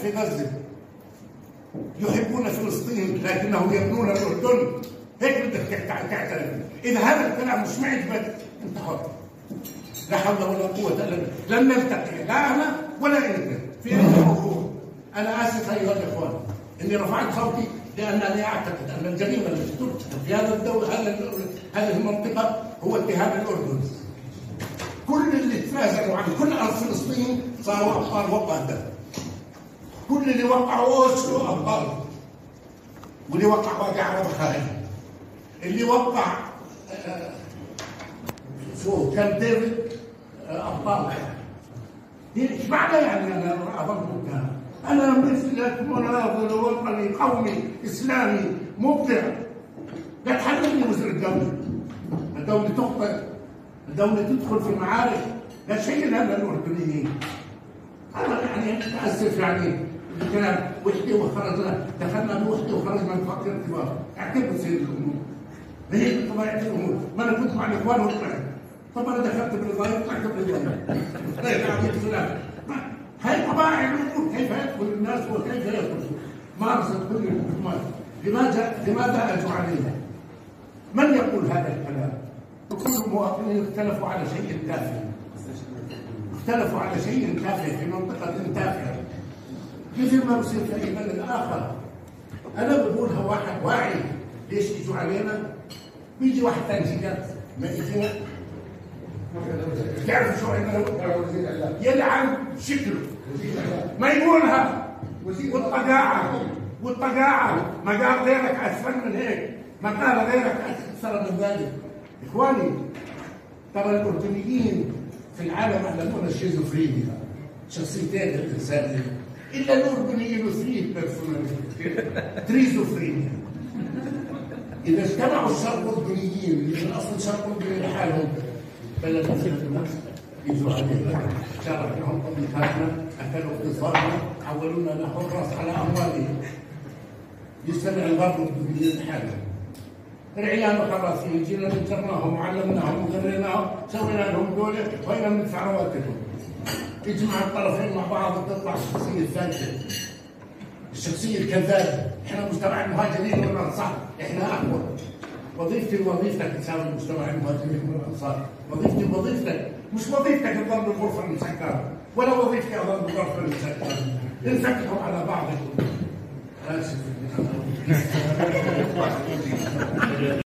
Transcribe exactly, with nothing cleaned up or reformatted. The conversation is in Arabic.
في غزة يحبون فلسطين لكنهم يبنون الأردن، هيك بدك تعترف. إذا هذا الكلام مش معجبك أنت حر. لا حول ولا قوة إلا بالله، لن نلتقي لا أنا ولا أنت في هذا الموضوع. أنا آسف أيها الإخوان إني رفعت صوتي لأنني أعتقد أن الجريمة التي ترتكب في هذا الدولة هذه المنطقة هو اتهام الأردن. كل اللي تنازلوا عن كل أرض فلسطين صاروا أبطال وقادة. كل اللي وقعوا اوسلو ابطال، واللي وقع واقع عرب خارج، اللي وقع آه شو كان ديفيد آه ابطال. ايش معنى يعني انا اظل مبدع؟ انا مثلك مناضل وطني قومي اسلامي مبدع. لا تحملني وزر الدوله. الدوله تخطئ، الدوله تدخل في معارك لا شيء لنا الاردنيين. انا يعني متاسف يعني الكلام وحده وخرجنا دخلنا بوحده وخرجنا بفقر ارتباط، اعتبر سيد الامور. هي طبيعه الامور، ما انا كنت مع الاخوان وطلعت، طب انا دخلت بالرضايه وطلعت بالرضايه. هاي طبائع الامور، كيف يدخل الناس وكيف يخرجوا. مارست كل الحكومات، لماذا لماذا اجوا علينا؟ من يقول هذا الكلام؟ وكل المواطنين اختلفوا على شيء تافه. اختلفوا على شيء تافه في منطقه تافهه. مثل ما بصير في اي بلد اخر. انا بقولها واحد واعي، ليش يجوا علينا؟ بيجي واحد ثاني قال ما يجينا تعرف شو عندنا؟ يلعن شكله ما يقولها. والطقاعه والطقاعه ما قال غيرك اسفل من هيك، ما قال غيرك اكثر من ذلك. اخواني ترى الاردنيين في العالم يعلمون الشيزوفرينيا، شخصيتين الانسانيه. إلا الأردنيين ثري بيرسوناليتي تريزوفرينيا. إذا اجتمعوا الشرق الأردنيين اللي من أصل شرق أردني لحالهم بلد الناس يجوا علينا، شاركناهم طبيعتنا، أكلوا اقتصادنا، حولونا نحرص على أموالهم. يستمع الغرب الأردنيين لحالهم. العيال خلاص جينا نجرناهم وعلمناهم وغريناهم، سوينا لهم دولة وين ندفع رواتبهم. يجمع الطرفين مع بعض وتطلع الشخصيه الثالثه، الشخصيه الكذابه. احنا مجتمع المهاجرين والانصار، احنا اقوى. وظيفتي وظيفتك تساوي مجتمع المهاجرين والانصار، وظيفتي وظيفتك، مش وظيفتك تضل بالغرفه المسكره، ولا وظيفتي اضل بالغرفه المسكره. نسكتهم على بعض. اسف